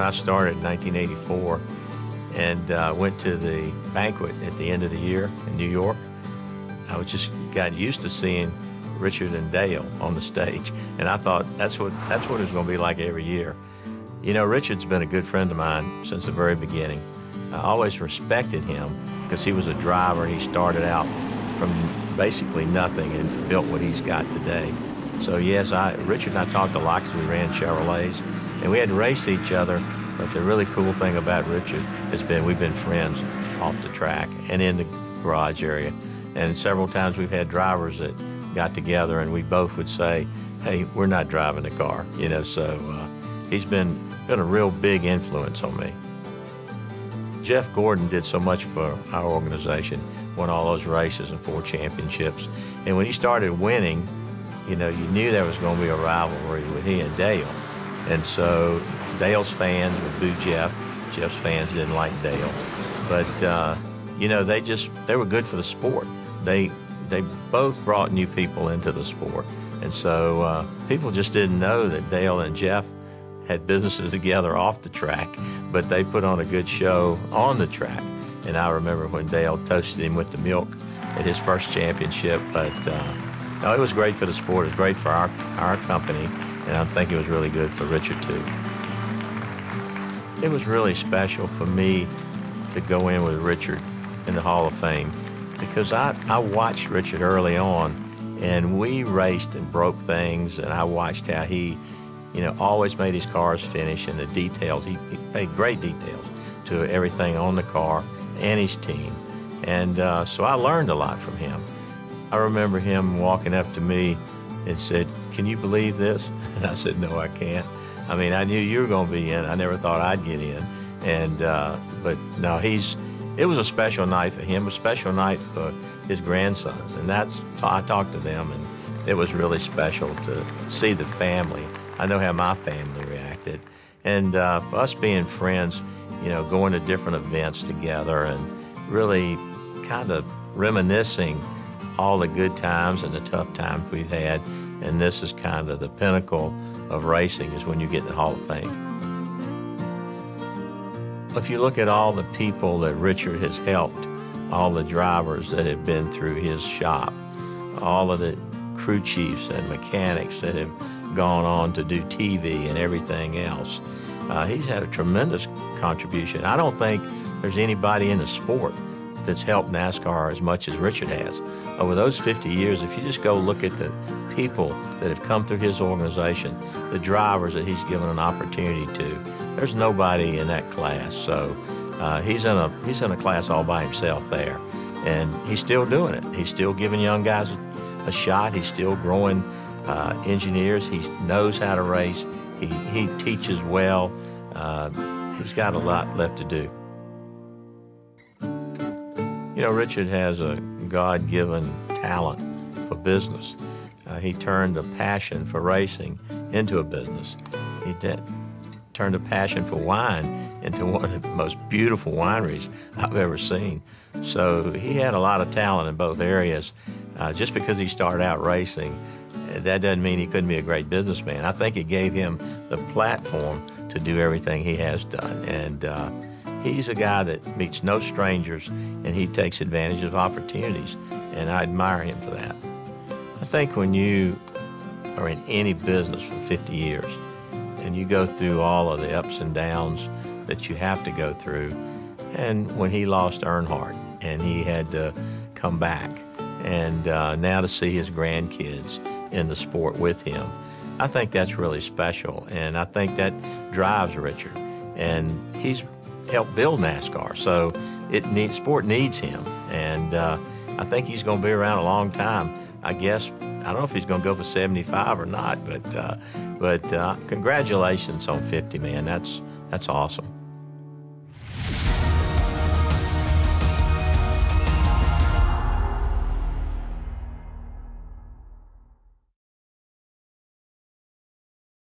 I started in 1984 and went to the banquet at the end of the year in New York. I was just got used to seeing Richard and Dale on the stage, and I thought that's what it was going to be like every year. You know, Richard's been a good friend of mine since the very beginning. I always respected him because he was a driver and he started out from basically nothing and built what he's got today. So yes, Richard and I talked a lot because we ran Chevrolets, and we had to race each other. But the really cool thing about Richard has been we've been friends off the track and in the garage area. And several times we've had drivers that got together and we both would say, hey, we're not driving the car, you know, so he's been a real big influence on me. Jeff Gordon did so much for our organization, won all those races and 4 championships. And when he started winning, you know, you knew there was going to be a rivalry with he and Dale. And so Dale's fans would boo Jeff. Jeff's fans didn't like Dale. But, you know, they were good for the sport. They both brought new people into the sport. And so people just didn't know that Dale and Jeff had businesses together off the track, but they put on a good show on the track. And I remember when Dale toasted him with the milk at his first championship. But no, it was great for the sport. It was great for our company, and I think it was really good for Richard too. It was really special for me to go in with Richard in the Hall of Fame because I watched Richard early on, and we raced and broke things, and I watched how he, you know, always made his cars finish, and the details. He paid great details to everything on the car and his team. And so I learned a lot from him. I remember him walking up to me and said, "Can you believe this?" And I said, "No, I can't. I mean, I knew you were going to be in. I never thought I'd get in." And but no, it was a special night for him, a special night for his grandsons. And I talked to them, and it was really special to see the family. I know how my family reacted. And for us being friends, you know, going to different events together and really kind of reminiscing all the good times and the tough times we've had. And this is kind of the pinnacle of racing, is when you get in the Hall of Fame. If you look at all the people that Richard has helped, all the drivers that have been through his shop, all of the crew chiefs and mechanics that have gone on to do TV and everything else, he's had a tremendous contribution. I don't think there's anybody in the sport that's helped NASCAR as much as Richard has. Over those 50 years, if you just go look at the people that have come through his organization, the drivers that he's given an opportunity to, there's nobody in that class. So he's in a class all by himself there, and he's still doing it. He's still giving young guys a shot. He's still growing engineers. He knows how to race. He teaches well. He's got a lot left to do. You know, Richard has a God-given talent for business. He turned a passion for racing into a business. He turned a passion for wine into one of the most beautiful wineries I've ever seen. So he had a lot of talent in both areas. Just because he started out racing, that doesn't mean he couldn't be a great businessman. I think it gave him the platform to do everything he has done. And he's a guy that meets no strangers, and he takes advantage of opportunities, and I admire him for that. I think when you are in any business for 50 years, and you go through all of the ups and downs that you have to go through, and when he lost Earnhardt, and he had to come back, and now to see his grandkids in the sport with him, I think that's really special, and I think that drives Richard. And he's helped build NASCAR, so sport needs him, and I think he's going to be around a long time. I guess, I don't know if he's going to go for 75 or not, but congratulations on 50, man. That's awesome.